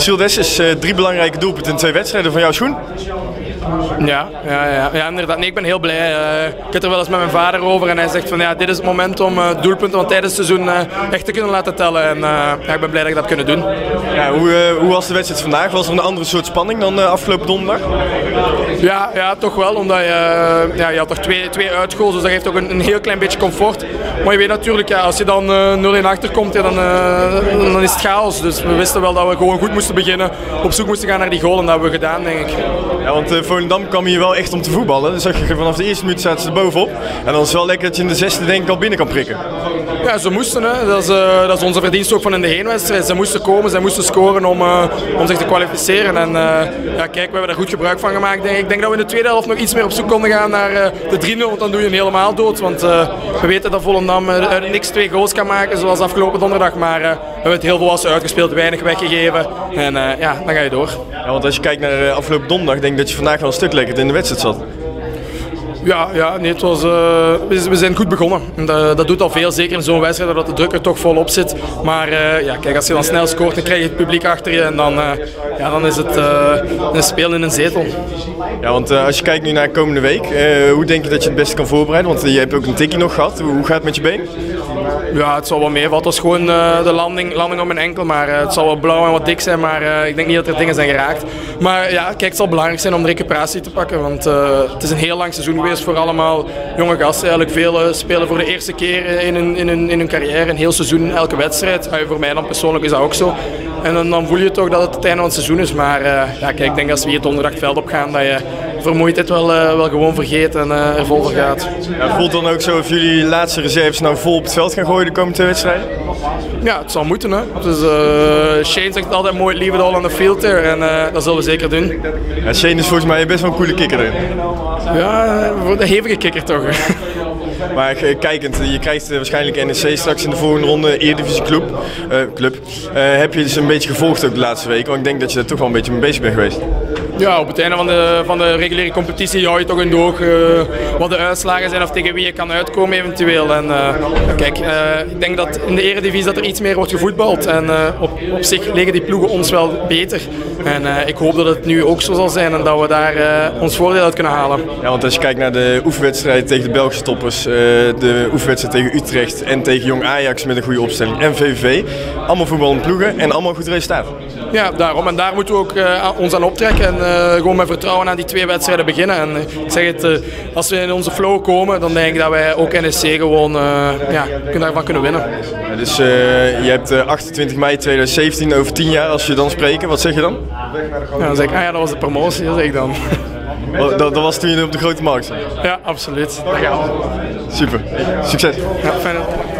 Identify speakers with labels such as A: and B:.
A: Jules Dessers, 3 belangrijke doelpunten in 2 wedstrijden van jouw schoen.
B: Ja, inderdaad. Nee, ik ben heel blij. Ik heb het er wel eens met mijn vader over en hij zegt van ja, dit is het moment om doelpunten van tijdens het seizoen echt te kunnen laten tellen. En ik ben blij dat ik dat kunnen doen.
A: Ja, hoe was de wedstrijd vandaag? Was er een andere soort spanning dan afgelopen donderdag?
B: Ja, toch wel. Omdat je had toch twee uitgoals, dus dat geeft ook een heel klein beetje comfort. Maar je weet natuurlijk, ja, als je dan 0-1 achterkomt, ja, dan is het chaos. Dus we wisten wel dat we gewoon goed moesten beginnen, op zoek moesten gaan naar die goal en dat hebben we gedaan, denk ik.
A: Ja, want Volendam kwam hier wel echt om te voetballen. Dus zag je vanaf de eerste minuut zaten ze er bovenop. En dan is het wel lekker dat je in de 6e denk ik al binnen kan prikken.
B: Ja, ze moesten. Hè. Dat is onze verdienst ook van in de heenwedstrijd. Ze moesten komen, ze moesten scoren om zich te kwalificeren. En ja, kijk, we hebben daar goed gebruik van gemaakt. Denk ik. Ik denk dat we in de tweede helft nog iets meer op zoek konden gaan naar de 3-0. Want dan doe je hem helemaal dood. Want we weten dat Volendam niks 2 goals kan maken zoals afgelopen donderdag. Maar we hebben het heel volwassen uitgespeeld, weinig weggegeven. En ja, dan ga je door.
A: Ja, want als je kijkt naar afgelopen donderdag, denk ik dat je vandaag wel een stuk lekkerder in de wedstrijd zat.
B: Ja, nee, het was, we zijn goed begonnen. Dat doet al veel, zeker in zo'n wedstrijd, dat de druk er toch volop zit. Maar ja, kijk, als je dan snel scoort, dan krijg je het publiek achter je en dan is het een spelen in een zetel.
A: Ja, want als je kijkt nu naar de komende week, hoe denk je dat je het beste kan voorbereiden? Want je hebt ook een tikkie nog gehad. Hoe gaat het met je been?
B: Ja, het zal wel meevallen. Het was gewoon de landing op mijn enkel, maar het zal wel blauw en wat dik zijn, maar ik denk niet dat er dingen zijn geraakt. Maar ja, kijk, het zal belangrijk zijn om de recuperatie te pakken, want het is een heel lang seizoen geweest voor allemaal jonge gasten. Eigenlijk veel spelen voor de eerste keer in hun carrière, een heel seizoen, elke wedstrijd. Voor mij dan persoonlijk is dat ook zo. En dan voel je toch dat het einde van het seizoen is, maar ja, kijk, ik denk als we hier donderdag het veld op gaan, dat je vermoeidheid wel gewoon vergeet en er vol voor gaat.
A: Ja, voelt dan ook zo of jullie laatste reserves nou vol op het veld gaan gooien de komende 2 wedstrijden?
B: Ja, het zal moeten. Hè. Dus, Shane zegt altijd mooi, leave it all on the field there, en dat zullen we zeker doen.
A: Ja, Shane is volgens mij best wel een coole kikker erin.
B: Ja, voor de hevige kikker toch.
A: Maar kijkend, je krijgt waarschijnlijk NEC straks in de volgende ronde, Eredivisie club. Heb je dus een beetje gevolgd ook de laatste weken? Want ik denk dat je er toch wel een beetje mee bezig bent geweest.
B: Ja, op het einde van de reguliere competitie hou je toch in de oog wat de uitslagen zijn of tegen wie je kan uitkomen eventueel. En kijk, ik denk dat in de Eredivisie dat er iets meer wordt gevoetbald en op zich liggen die ploegen ons wel beter. En ik hoop dat het nu ook zo zal zijn en dat we daar ons voordeel uit kunnen halen.
A: Ja, want als je kijkt naar de oefenwedstrijd tegen de Belgische toppers, de oefenwedstrijd tegen Utrecht en tegen Jong Ajax met een goede opstelling en VVV, allemaal voetballende ploegen en allemaal goed resultaat.
B: Ja, daarom. En daar moeten we ook ons aan optrekken en gewoon met vertrouwen aan die 2 wedstrijden beginnen. En ik zeg het, als we in onze flow komen, dan denk ik dat wij ook NEC gewoon daarvan kunnen winnen.
A: Ja, dus je hebt 28 mei 2017, over 10 jaar als je dan spreken, wat zeg je dan?
B: Ja, dan zeg ik, dat was de promotie, dat zeg ik dan.
A: Dat was toen je op de grote markt zat?
B: Ja, absoluut. Dat gaan we.
A: Super. Succes.
B: Ja, fijn.